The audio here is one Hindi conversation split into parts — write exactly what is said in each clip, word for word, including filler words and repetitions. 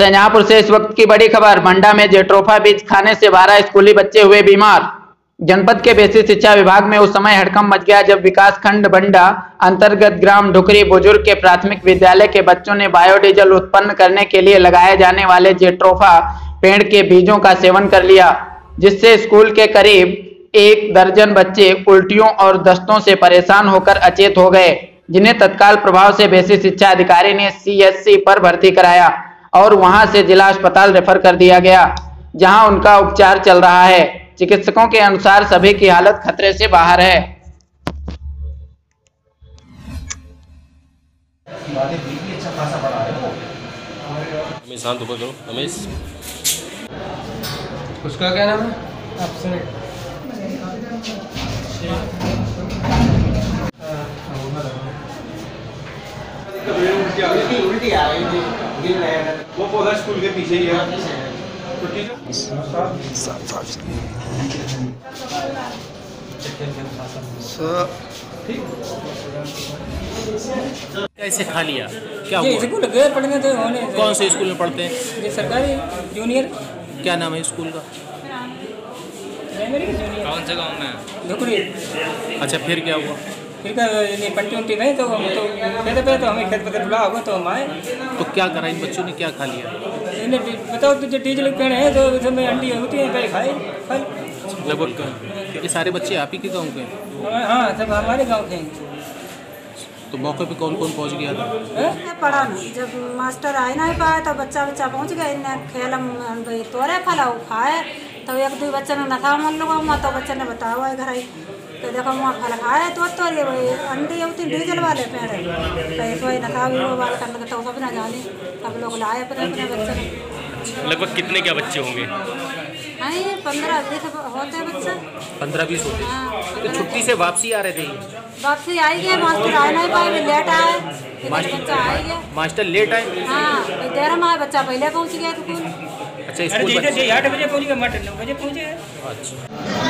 शाहजहांपुर से इस वक्त की बड़ी खबर। मंडा में जेट्रोफा बीज खाने से बारह स्कूली बच्चे हुए बीमार। जनपद के बेसिक शिक्षा विभाग में उस समय हड़कंप मच गया जब विकास खंड बंडा अंतर्गत ग्राम ढुकरी बुजुर्ग के प्राथमिक विद्यालय के बच्चों ने बायोडीजल उत्पन्न करने के लिए लगाए जाने वाले जेट्रोफा पेड़ के बीजों का सेवन कर लिया, जिससे स्कूल के करीब एक दर्जन बच्चे उल्टियों और दस्तों से परेशान होकर अचेत हो गए, जिन्हें तत्काल प्रभाव से बेसिक शिक्षा अधिकारी ने सीएचसी पर भर्ती कराया और वहां से जिला अस्पताल रेफर कर दिया गया, जहां उनका उपचार चल रहा है। चिकित्सकों के अनुसार सभी की हालत खतरे से बाहर है। शांत होकर करो रमेश। उसका क्या नाम है? उल्टी आ रही थी, गिर रहा था। वो पौधा स्कूल के पीछे ही है। तो ठीक है। कैसे खा लिया? क्या ये हुआ? स्कूल गए पढ़ने थे होने। कौन से स्कूल में पढ़ते हैं? ये सरकारी जूनियर। क्या नाम है स्कूल का? Primary junior. कौन से गांव में? ढुकरी। अच्छा, फिर क्या हुआ? फिर का ये पंटी उंटी नहीं तो हम तो खेत पे तो हमें खेत पकड़ बुला होगा तो हम आए। तो क्या करा इन बच्चों ने? क्या खा लिया? इन्हें बताओ तो जो डीजल पेड़ है तो इसमें अंडी होती है भाई खाए फल। लगभग ये सारे बच्चे आप ही के गाँव के? हाँ, सब हमारे गाँव के हैं। तो मौके पे कौन कौन पहुंच गया था? पढ़ा नहीं, जब मास्टर आ नहीं पाए तो बच्चा बच्चा पहुंच गए। इन्हें खेल भाई तोड़े फला खाए तो एक दो बच्चे ने नथा मन लोग तो बच्चे ने बताया है घर आई तो देखो वहाँ फल खाए तो तोड़िए भाई अंडी होती डीजल वाले पेड़ कहीं तो नथा भी वो बाल करने तो सब ना जाने सब लोग लाए अपने अपने बच्चे ने। लगभग कितने क्या बच्चे होंगे? हाँ पंद्रह बीस होते बच्चे। पंद्रह बीस होते? हाँ, तो छुट्टी से वापसी आ रहे थे? वापसी आई गए, मास्टर आ नहीं पाए, लेट आए, बच्चा आ गया। मास्टर लेट आए? हाँ, देर में आए, बच्चा पहले पहुंच गया स्कूल। अच्छा, स्कूल बच्चे आठ बजे पहुंच गए, मटन नौ बजे पहुंचे। अच्छा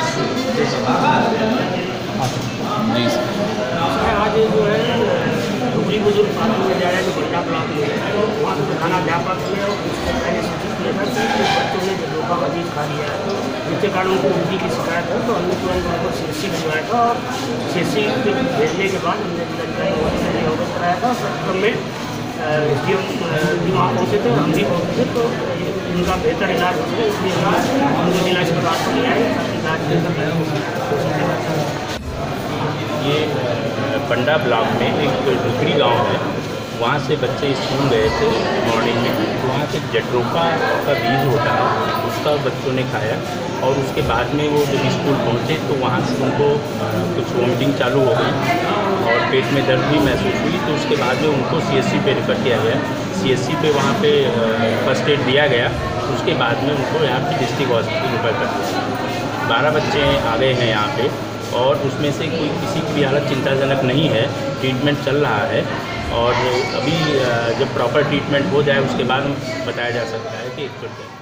जी सर। आज जो है ढुकरी बुजुर्ग प्राथमिक विद्यालय जो बंडा ब्लॉक में है वहाँ से प्रधानाध्यापक ने उसको पहले सूचित किया था कि बच्चों ने जेट्रोफा का बीज खा लिया है, जिसके कारण उनको उल्टी की शिकायत है। तो हमने तुरंत उनको सीएससी भिजवाया था और सीएससी भेजने के बाद हमने जिलाधिकारी को अवगत कराया था। क्रम में एस डी एम भी वहाँ पहुँचे थे, हम भी पहुँचे थे, तो उनका बेहतर इलाज हो सके इसलिए उनको जिला अस्पताल को ले आए ताकि इलाज ये बंडा ब्लॉक में एक ढुकरी गांव है, वहाँ से बच्चे स्कूल गए थे मॉर्निंग में। तो वहाँ से जेट्रोफा का बीज होता है उसका बच्चों ने खाया और उसके बाद में वो जब स्कूल पहुँचे तो वहाँ से उनको कुछ वॉमिटिंग चालू हो गई और पेट में दर्द भी महसूस हुई। तो उसके बाद में उनको सीएससी पे रेफर किया गया। सीएससी पे वहाँ पे फर्स्ट एड दिया गया। उसके बाद में उनको यहाँ पे डिस्ट्रिक्ट हॉस्पिटल रेफर कर दिया। बारह बच्चे आ गए हैं यहाँ पे और उसमें से कोई किसी की भी हालत चिंताजनक नहीं है, ट्रीटमेंट चल रहा है और अभी जब प्रॉपर ट्रीटमेंट हो जाए उसके बाद बताया जा सकता है कि